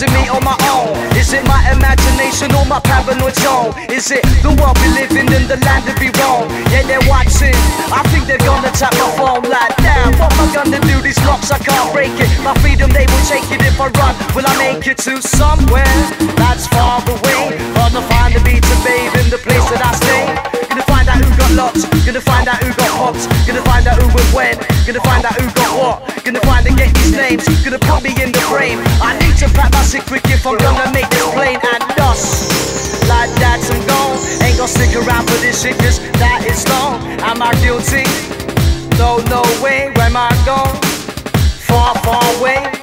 Is it me on my own? Is it my imagination or my paranoid zone? Is it the world we live in the land of wrong? Yeah, they're watching. I think they're gonna tap my phone like, damn, what am I gonna do? These locks, I can't break it. My freedom, they will take it if I run. Will I make it to somewhere that's far away? Gonna find the beat to bathe in the place that I stay. Gonna find out who got locked. Gonna find out who got popped. Gonna find out who and when. Gonna find out who got what. Gonna find and get these names. Gonna put me in the frame. I need to pack my sick quick if I'm gonna make this plain and dust. Like that, I'm gone. Ain't gonna stick around for this shit, cause that is long. Am I guilty? No, no way. Where am I gone? Far, far away.